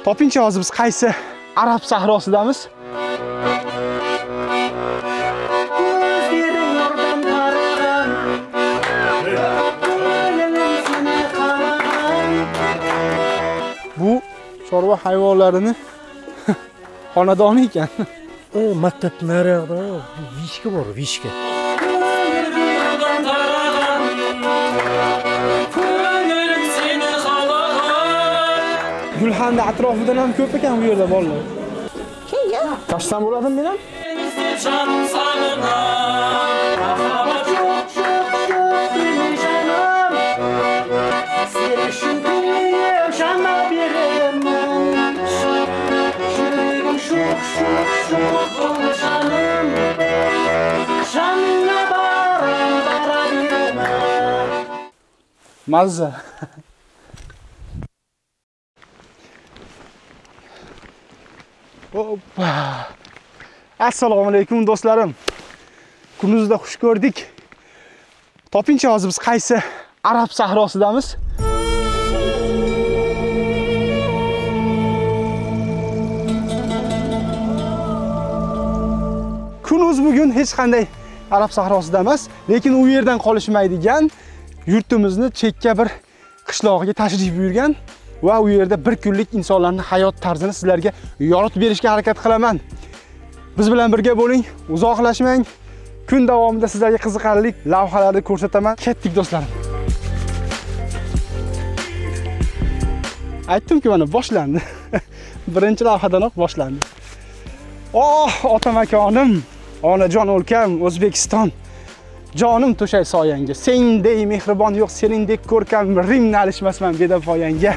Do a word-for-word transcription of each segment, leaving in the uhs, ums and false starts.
Topingchi hozir biz qaysi Arab sahrosidamiz? Bu chorva hayvonlarini xonadoni ekan. O maktab naryoqda vishka bor, vishka. Gulxanda atrofidan ham ko'p ekan bu yerda bolalar. Tashsam bo'ladimi men ham? Mazza. Hoppa. Assalomu alaykum do'stlarim. Kuningizda xush ko'rdik. Topingchi hozir biz qaysi Arab sahrosidamiz? Kunimiz bugun hech qanday Arab sahrosida emas, lekin u yerdan qolishmaydigan yurtimizni chekka bir qishlog'iga tashrif buyurgan va u yerda bir kunlik insonlarning hayot tarzini sizlarga yoritib berishga harakat qilaman. Biz bilan birga bo'ling, uzoqlashmang. Kun davomida sizlarga qiziqarli lavhalarni ko'rsataman. Ketdik do'stlarim. Aytdim-ku, mana boshlandi. Birinchi lavhadanoq boshlandi. Oh, ota makonim, onajon o'lkam, O'zbekiston. Jonim to'shay soyangga. Sendek mehribon yo'q, seningdek ko'rkam Rimni alishmasman bedafoyangga.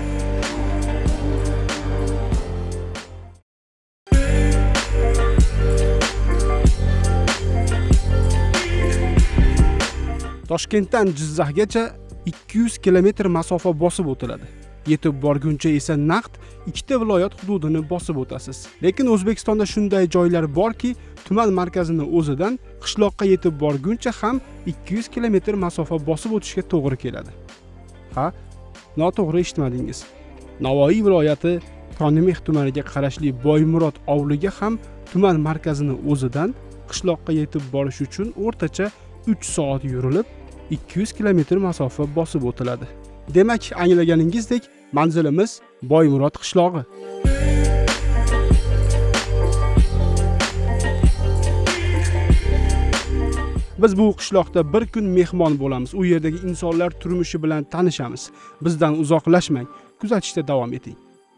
Toshkentdan Jizzaxgacha ikki yuz kilometr masofa bosib o'tiladi. Yetib borguncha esa naqd ikkita viloyat hududini bosib o'tasiz. Lekin O'zbekistonda shunday joylar borki, tuman markazini o'zidan qishloqqa yetib borguncha ham ikki yuz kilometr masofa bosib o'tishga to'g'ri keladi. Ha, noto'g'ri eshitmadingiz. Navoiy viloyati Konimix tumaniga qarashli Boymurod ovliga ham tuman markazini o'zidan qishloqqa yetib borish uchun o'rtacha uch soat yurilib, ikki yuz kilometr masofa bosib o'tiladi. Demak, anglaganingizdek, manzilimiz Boymurod qishlog'i. Biz bu qishloqda bir kun mehmon bo'lamiz. U yerdagi insonlar turmushi bilan tanishamiz. Bizdan uzoqlashmang, kuzatishda davom eting.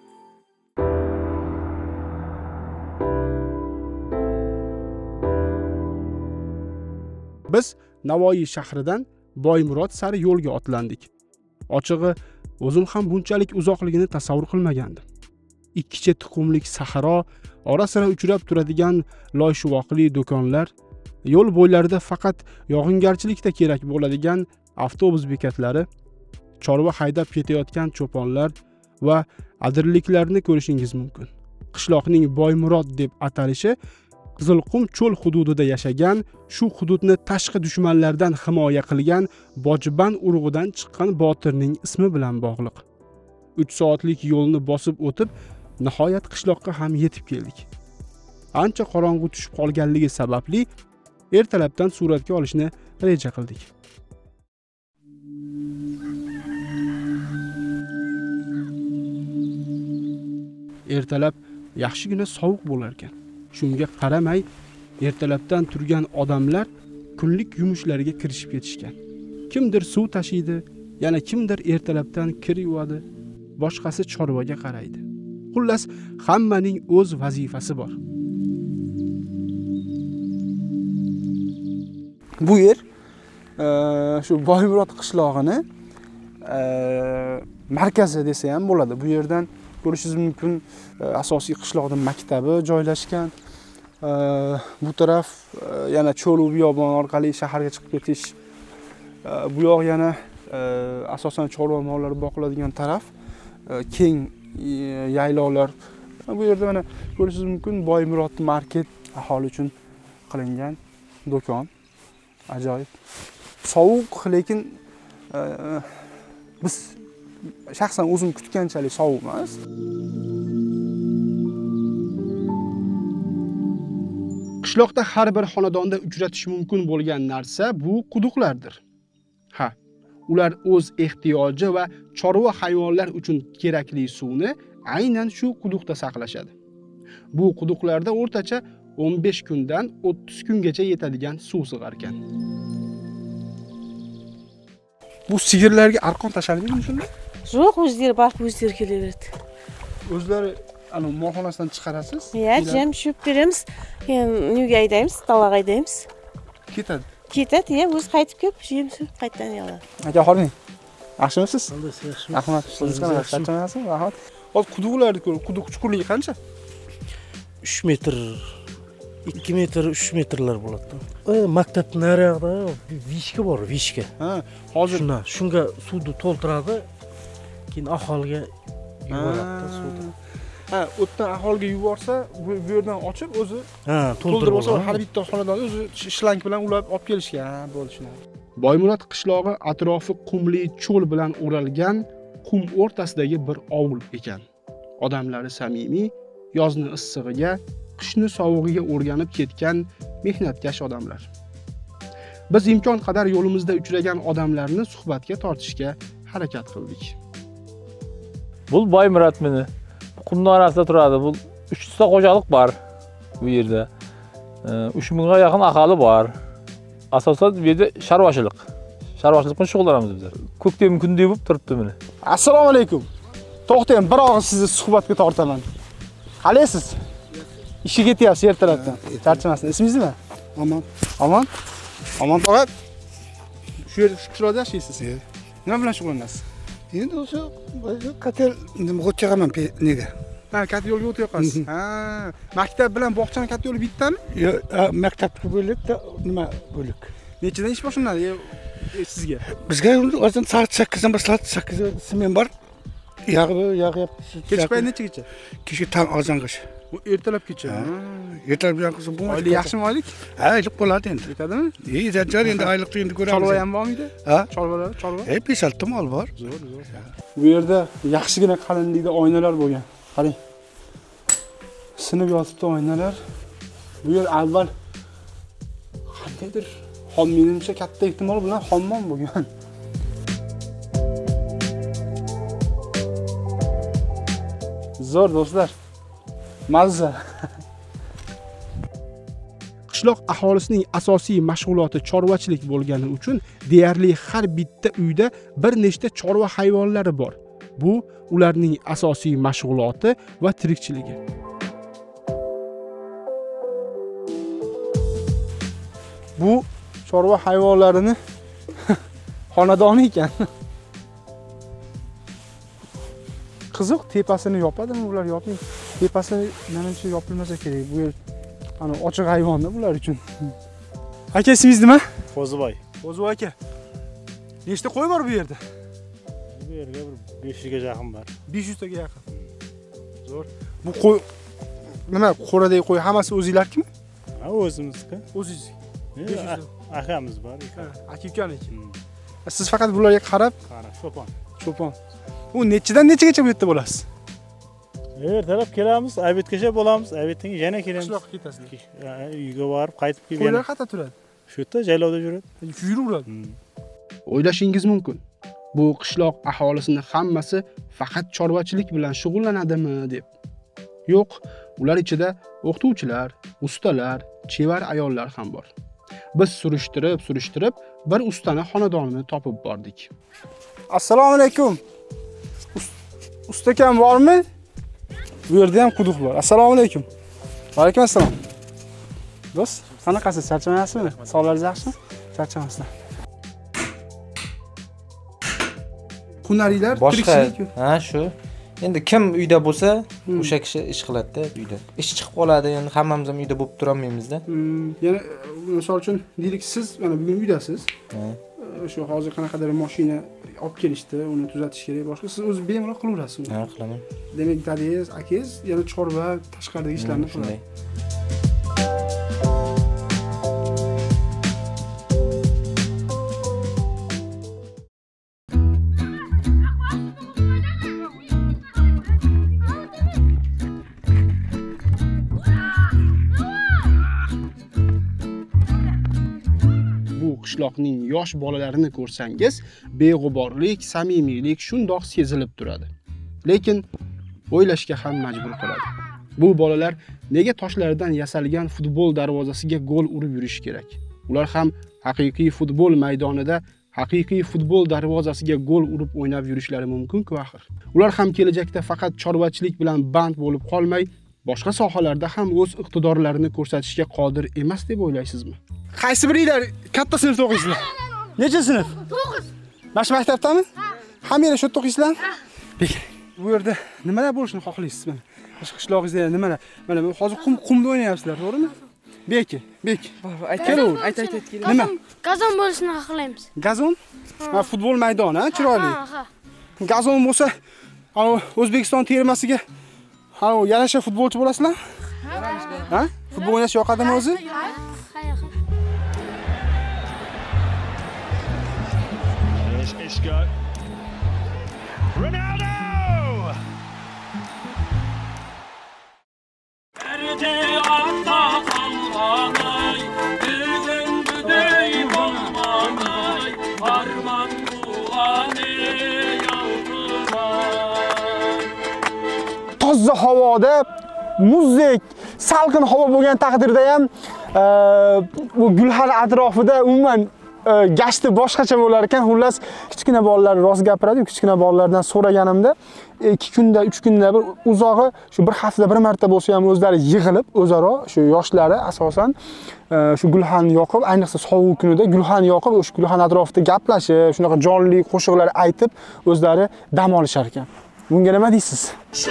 Biz Navoiy shahridan Boymurod sari yo'lga otlandik. Ochig'i, o'zim ham bunchalik uzoqligini tasavvur qilmagandim. Ikki chet tuxumlik saharo, ora-sira uchrab turadigan loyshuvoqli do'konlar, yo'l bo'ylarida faqat yog'ingarchilikda kerak bo'ladigan avtobus bekatlari, chorva haydab ketayotgan cho'ponlar va adirliklarni ko'rishingiz mumkin. Qishloqning Boymurod deb atalishi Qizilqum cho'l hududida yashagan, shu hududni tashqi dushmanlardan himoya qilgan Bojban urug'idan chiqqan botirning ismi bilan bog'liq. uch soatlik yo'lni bosib o'tib, nihoyat qishloqqa ham yetib keldik. Ancha qorong'u tushib qolganligi sababli ertalabdan suratga olishni reja qildik. Ertalab yaxshigina sovuq bo'lar ekan. Shunga qaramay, ertalabdan turgan odamlar kunlik yumushlariga kirishib ketishgan. Kimdir suv tashiydi, yana kimdir ertalabdan kir yuvadi, boshqasi chorvaga qaraydi. Xullas, hammaning o'z vazifasi bor. Bu yer shu Boymurod qishlog'ini markazi desa ham bo'ladi. Bu yerdan ko'rishingiz mumkin, asosiy qishloqning maktabi joylashgan. Bu taraf yana cho'l va biyobon orqali shaharga chiqib ketish. Bu yoq yana asosan chorva mollari boqiladigan taraf. Keng yaylovlar. Bu yerda mana ko'rishingiz mumkin, Boymurod market aholi uchun qilingan do'kon. Ajoyib. Sovuq, lekin biz shaxsan o'zim kutganchalik sovuq emas. Qishloqda har bir xonadonda uchratish mumkin bo'lgan narsa bu quduqlardir. Ha, ular o'z ehtiyoji va chorva hayvonlar uchun kerakli suvni aynan shu quduqda saqlashadi. Bu quduqlarda o'rtacha o'n besh kundan o'ttiz kungacha yetadigan suv sig'ar ekan. Bu sigirlarga arqon tashlanadimi shunda? Yo'q, o'zlari balki o'zlari kelaveradi. O'zlari ana molxonasidan chiqarasiz? Ya, jam tushib beramiz. Keyin uyga haydaymiz, dalaga haydaymiz. Ketadi. Ketadi, ya, o'zi qaytib kelib, yem suv qaytadan yoladi. Aka, xo'ring. Yaxshimisiz? Yaxshi. Rahmat. Sizga charchamayapsizmi? Rahmat. Hozir quduqlarni ko'r, quduq chuqurligi qancha? uch metr, ikki metr, uch metrlar bo'ladi. E, maktabning naryoqda vishka bor, vishka. Ha, hozir shuna, shunga suvni to'ldiradi, keyin aholiga yuboradi suvni. Ha, o'tdan aholiga yuborsa, bu yerdan ochib o'zi ha, to'ldirib olsa, har bitta xonadonda o'zi shlank bilan ulab olib kelishgan, bo'ldi shunday. Boymurod qishlog'i atrofi qumli cho'l bilan o'ralgan qum o'rtasidagi bir ovul ekan. Odamlari samimiy, yozni issig'iga, qishni sovug'iga o'rganib ketgan mehnatkash odamlar. Biz imkon qadar yo'limizda uchragan odamlarni suhbatga tortishga harakat qildik. Bu Boymurod meni. Qumning orasida turadi. Bu uch ta xo'jalik bor bu yerda. uch mingga yaqin aholi bor. Asosan bu yerda chorvachilik. Chorvachilik bilan shug'ullanamiz biz. Ko'ktem kundek bo'lib turibdi meni. Assalomu alaykum. To'xtang, bir og'iz sizni suhbatga tortaman. Qalaysiz? Ishga ketyapsiz ertalabdan. Charchamasdan. Ismingiz nima? Omon. Omon. Omon tog'a. Shu yerda shu qishloqda yashaysiz. Nima bilan shug'ullanasiz? Endi o'sha qatel nima o'tchaman nega? Ha, katta yo'lga o'tyapsiz. Ha, maktab bilan bog'chaning katta yo'li bittami? Yo'q, maktabga bo'lakda nima bo'lak? Nechidan ish boshlanadi sizga? Bizga o'zim soat sakkizdan boshlab sakkiz smen bor. Yog'i yog'yapti. Kech payt nechigacha? Kechga tong ozongacha. Bu ertalabgacha. Ertalab bilan qilsa bo'lmaydi. Oylik yaxshimi oylik? Ha, oylik bo'ladi endi. Yetadimi? Ey, jajjar endi oylikni endi ko'ramiz. Chorva ham bormi uyda? Ha? Chorvalar, chorva? Ey, besh olti mol bor. Zo'r, zo'r. Bu yerda yaxshigina qalinlikda oynalar bo'lgan. Qarang. Sinib yotibdi oynalar. Bu yer avval qandaydir xon, menimcha katta ehtimol bilan xonmon bo'lgan. Zo'r do'stlar. Mazza. Qishloq aholisining asosiy mashg'uloti chorvachilik bo'lgani uchun deyarli har bitta uyda bir nechta chorva hayvonlari bor. Bu ularning asosiy mashg'uloti va tirikchiligi. Bu chorva hayvonlarini xonadoni ekan. Qiziq, tepasini yopadimi ular yoping. Tepasi menimcha yopilmasa kerak. Bu yer ana ochiq hayvonda bular uchun. Aka, ismingiz nima? Qo'ziboy. Qo'ziboy aka. Nechta qo'y bor bu yerda? Bu yerga bir besh yuzga yaqin bor. besh yuz taga yaqin. Zo'r. Bu qo'y nima, qo'radagi qo'y hammasi o'zingizlarkimi? Ha, o'zimizniki. O'zingiz. Akamiz bor. Aka ukaniki. Siz faqat bularga qarab, qarab, cho'pon. Cho'pon. U nechidan nechigacha bu yerda bo'lasiz? Ertalab kelamiz, obedgacha bo'lamiz, obeddan yana kelamiz. Qishloqqa ketasizlar. Uyga borib qaytib kelgan. Qo'ylar qayerda turadi? Shu yerda jaylovda yuradi. Yuraveradi. O'ylashingiz mumkin. Bu qishloq aholisini hammasi faqat chorvachilik bilan shug'ullanadimi deb. Yo'q, ular ichida o'qituvchilar, ustalar, chevar ayollar ham bor. Biz surishtirib, surishtirib bir ustani xonadonini topib bordik. Assalomu alaykum. Ustakam bormi? Bu yerda ham quduq bor. Assalomu alaykum. Va alaykum assalom. Do'st, qanaqasiz? Charchamayapsizmi? Sog'lig'ingiz yaxshimi? Charchamasizlar. Hunariylar tirikchilik. Ha, shu. Endi kim uyda bo'lsa, o'sha kishi ish qiladi-da uyda. Ish chiqib qoladi, endi hammamiz ham uyda bo'lib tura olmaymiz-da. Yana misol uchun deylik, siz mana bugun uydasiz. Shu hozir qanaqadir mashina olib kelishdi, uni tuzatish kerak, boshqa siz o'zingiz bemalol qilaverasiz. Ha, qilaman. Demak, dadingiz, akangiz yana chorva, tashqaridagi ishlarni qiladi. qishloqning yosh bolalarini ko'rsangiz, beg'uborlik, samimiylik shundoq sezilib turadi. Lekin o'ylashga ham majbur qiladi. Bu bolalar nega toshlardan yasalgan futbol darvozasiga gol urib yurish kerak? Ular ham haqiqiy futbol maydonida haqiqiy futbol darvozasiga gol urib o'ynab yurishlari mumkin-ku axir. Ular ham kelajakda faqat chorvachilik bilan band bo'lib qolmay, boshqa sohalarda ham o'z iqtidorlarini ko'rsatishga qodir emas deb o'ylaysizmi? Qaysi biringlar katta sinfda o'qiysizlar? Necha sinf? to'qqiz. Mana shu maktabdami? Hammanglar shu yerda o'qiysizlar? Bek. Bu yerda nimalar bo'lishini xohlaysiz? Mana shu qishlog'ingizda nimalar? Mana hozir qum qumda o'ynayapsizlar, to'g'rimi? Bek, Bek. Aytavering, ayt ayt ayt keling. Nima? Gazon bo'lishini xohlaymiz. Gazon? Ha, futbol maydoni, ha, chiroyli. Ha, ha. Gazon bo'lsa, ana O'zbekiston termasiga ana yarasha futbolchi bo'lasizlar? Ha? Futbol o'ynash yoqadimi o'zi? Ha, ha. Isco. Ronaldo! Toza havoda, muzdek, salqin havo bo'lgan taqdirda ham bu gulxan atrofida umuman gashti boshqacha bo'lar ekan. Xullas, kichkina bolalar rost gapiradi. Kichkina bolalardan so'raganimda ikki kunda, uch kunda bir uzog'i shu bir haftada bir marta bo'lsa ham o'zlari yig'ilib, o'zaro shu yoshlari asosan shu gulxan yoqib, ayniqsa sovuq kunida gulxan yoqib, o'sha gulxan atrofida gaplashib, shunaqa jonli qo'shiqlar aytib, o'zlari dam olishar ekan. Bunga nima deysiz?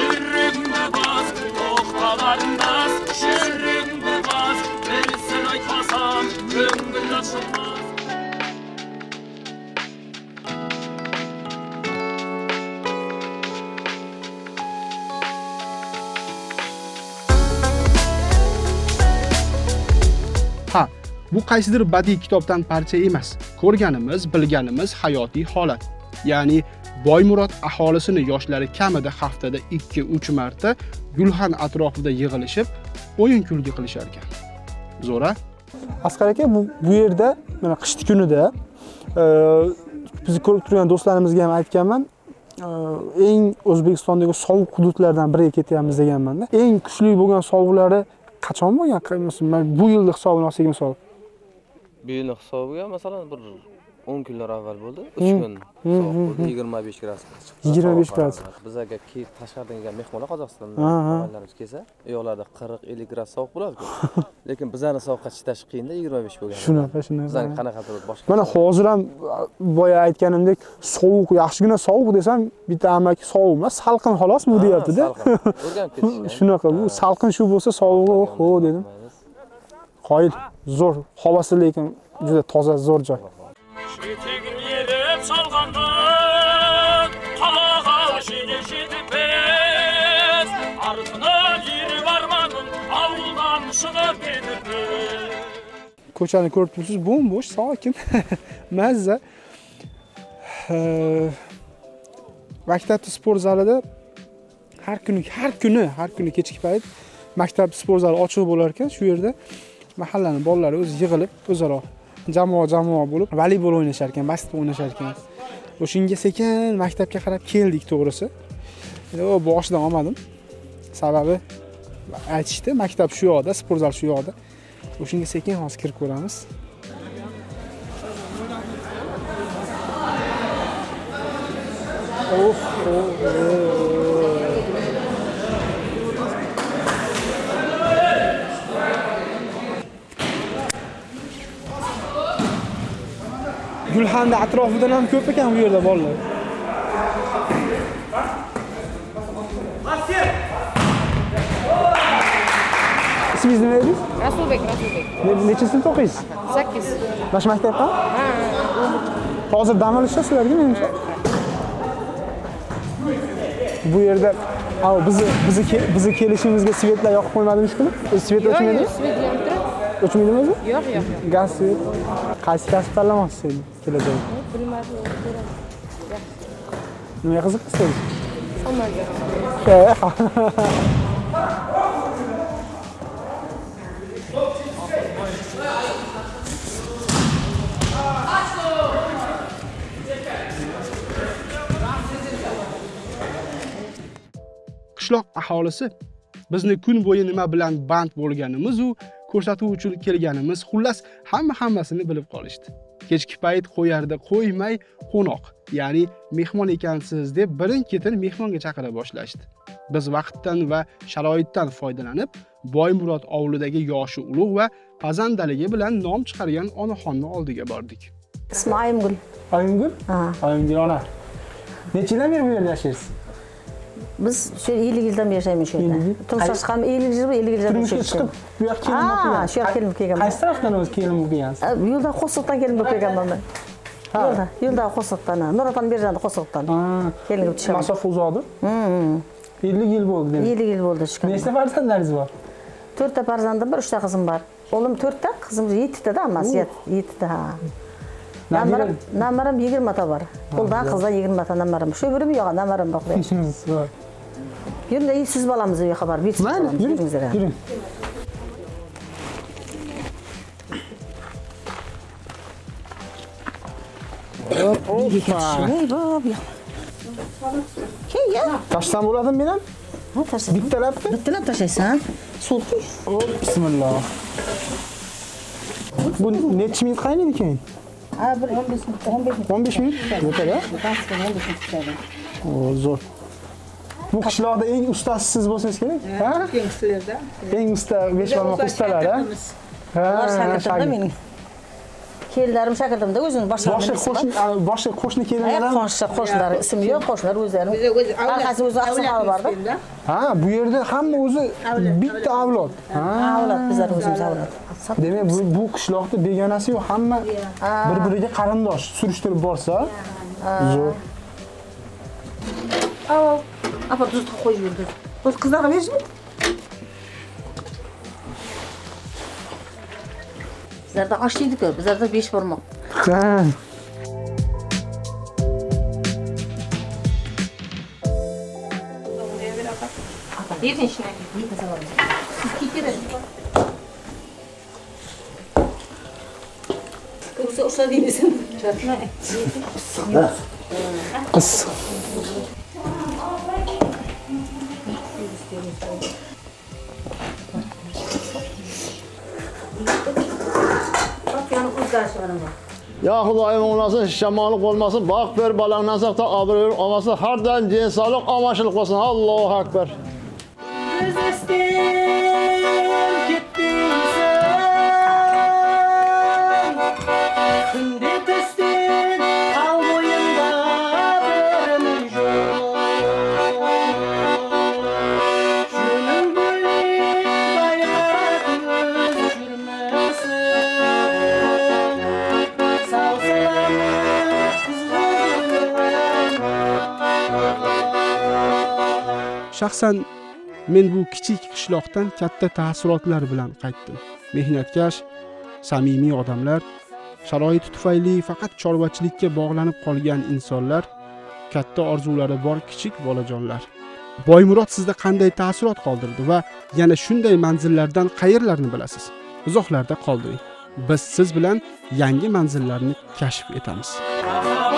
Ha, bu qaysidir badiiy kitobdan parcha emas. Ko'rganimiz, bilganimiz hayotiy holat. Ya'ni Boymurod aholisini yoshlari kamida haftada ikki uch marta gulxan atrofida yig'ilishib, o'yin kulgi qilishar ekan. Zo'ra? Asqar aka, bu bu yerda mana qishki kunida bizni ko'rib turgan do'stlarimizga ham aytganman, eng O'zbekistondagi sovuq hududlardan biriga ketyapmiz deganman-da. Eng kuchli bo'lgan sovuqlari qachon bo'lgan? Masalan, bu yilning hisobini olsak misol. Bu yilning hisobiga masalan bir o'n kunlar avval bo'ldi. uch kun sovuq bo'ldi, yigirma besh gradus chiqdi. yigirma besh gradus. Bizga tashqaridan kelgan mehmonlar Qozog'istondan mehmonlarimiz kelsa, yo'llarda qirq ellik gradus sovuq bo'ladi-ku. Lekin bizani sovuqqa chidash qiyinda yigirma besh bo'lgan. Shunaqa, shunaqa. Bizani qanaqadir boshqa. Mana hozir ham boya aytganimdek, sovuq, yaxshigina sovuq desam, bitta amaki sovuq emas, salqin xolos bu deyapti-da. O'rganib ketishgan. Shunaqa, bu salqin shu bo'lsa sovug'i, oho dedim. Qoyil, zo'r, havasi lekin juda toza, zo'r joy. Ko'chani ko'rib turibsiz, bo'm-bo'sh, sokin, mazza. Maktab sport zalida har kuni, har kuni, har kuni kechki payt maktab sport zali ochiq bo'lar ekan. Shu yerda mahallaning bolalari o'zi yig'ilib, o'zaro jamoa-jamoa bo'lib voleybol o'ynashar ekan, basket o'ynashar ekan. O'shinga sekin maktabga qarab keldik to'g'risi. O boshidan olmadim. Sababi aytishdi, maktab shu yoqda, sport zal shu yoqda. O'shinga sekin hozir kirib ko'ramiz. Of, Gulxanda atrofidan ham ko'p ekan bu yerda bolalar. İsmingiz nima edi? Rasulbek, Rasulbek. Necha sinfda o'qiysiz? sakkiz. Mana shu maktabda? Ha. Hozir dam olishasizlarmi menimcha? Bu yerda Aa, bizi bizi bizi kelishimizga svetlar yoqib qo'ymadimi shuni? Svet o'chmaydi? Yo'q, svet yanib turadi. O'chmaydimi o'zi? Yo'q, yo'q. Gaz svet. Qaysi kasb tanlamoqchisiz kelajagida? Bilmadim. Nimaga qiziqasiz? Somaga. qishloq aholisi bizni kun bo'yi nima bilan band bo'lganimiz u ko'rsatuv uchun kelganimiz, xullas hamma hammasini bilib qolishdi. Kechki payt qo'yarda qo'ymay qo'noq, ya'ni mehmon ekansiz deb birin-ketin mehmonga chaqira boshlashdi. Biz vaqtdan va sharoitdan foydalanib, Boymurod ovulidagi yoshi ulug' va pazandaligi bilan nom chiqargan onaxonni oldiga bordik. Ismi Ayimgul. Ayimgul? Ha. Ayimgul ona. Necha yildan beri bu yerda yashaysiz? Biz shu ellik yildan beri yashaymiz shu yerda. Turmushga chiqqan ellik yil, ellik yildan beri Turmushga chiqib, bu yoqqa kelib kelgan. Ha, shu yoqqa kelib kelgan. Qaysi tarafdan o'zi kelib kelgansiz? Yo'lda Qo'sliqdan kelib kelganman men. Yo'lda, yo'lda Qo'sliqdan, Nuratan Berjanda Qo'sliqdan. Kelib chiqaman. Masofa uzoqdir? Hmm. ellik yil bo'ldi demak. ellik yil bo'ldi chiqqan. Nechta farzandlaringiz bor? to'rtta farzandim bor, uchta qizim bor. O'g'lim to'rtta, qizim yettita da, hammasi yettita. Namaram, namaram yigirma ta bor. Qo'ldan qizdan yigirma ta namaram. Shu birim yo'q, namaram bor. Yurda siz bolamiz uy xabar bersiz. Mayli, yuringizlar. Yuring. Tashlasam bo'ladimi men ham? Ha, tashla. Bittalabmi? Bittalab tashlaysan. Suv quy. Bismillah. Bu necha minut qaynaydi keyin? Ha, bir o'n besh minut, o'n besh minut. o'n besh minut? Yetadi-a? o'n besh minut pishadi. O, zo'r. Bu qishloqda eng ustasi siz bo'lsangiz kerak? Ha? Eng ustalarda. Eng usta besh barmoq ustalar, ha? Ha, shagirdim mening. Kelinlarim shagirdimda o'zini boshqa boshqa qo'shni boshqa qo'shni kelinlar ham qo'shni qo'shnilar ismi yo'q, qo'shnilar o'zlari. Har o'zi aqsaqoli borda. Ha, bu yerda hamma o'zi bitta avlod. Ha, avlod, bizlar o'zimiz avlod. Demak, bu bu qishloqda begonasi yo'q, hamma bir-biriga qarindosh, surishtirib borsa, zo'r. Al, apa tuzni qo'yib yurdi. O'z qizlarga berishmi? Bizlarda osh yeydi-ku, bizlarda besh barmoq. Ha. Yetin shuni. Ko'ksa o'sha deymisan. Qis. Ya Xudoyim o'nglasin, shamoli bo'lmasin, baq ber balangdan saqta, obro'y olmasin, har doim jen sog'lik, omonchilik bo'lsin. Allohu akbar. Shaxsan men bu kichik qishloqdan katta taassurotlar bilan qaytdim. Mehnatkash, samimiy odamlar, sharoit tufayli faqat chorvachilikka bog'lanib qolgan insonlar, katta orzulari bor kichik bolajonlar. Boymurod sizda qanday taassurot qoldirdi va yana shunday manzillardan qayerlarni bilasiz? Uzoqlarda qoldiring. Biz siz bilan yangi manzillarni kashf etamiz.